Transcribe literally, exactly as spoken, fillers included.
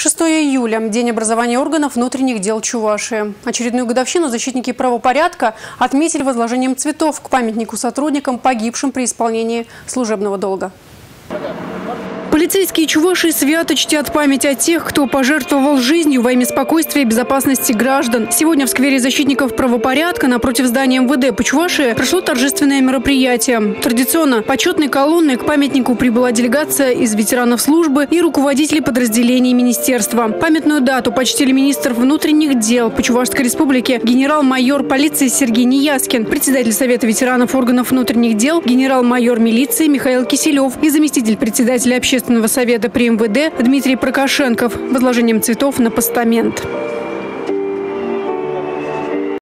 шестое июля – День образования органов внутренних дел Чувашии. Очередную годовщину защитники правопорядка отметили возложением цветов к памятнику сотрудникам, погибшим при исполнении служебного долга. Полицейские Чувашии свято чтят память о тех, кто пожертвовал жизнью во имя спокойствия и безопасности граждан. Сегодня в сквере защитников правопорядка напротив здания эм вэ дэ по Чувашии прошло торжественное мероприятие. Традиционно почетной колонной к памятнику прибыла делегация из ветеранов службы и руководителей подразделений министерства. Памятную дату почтили министр внутренних дел по Чувашской республике генерал-майор полиции Сергей Неяскин, председатель Совета ветеранов органов внутренних дел генерал-майор милиции Михаил Киселев и заместитель председателя общественного совета при эм вэ дэ Дмитрий Прокошенков возложением цветов на постамент.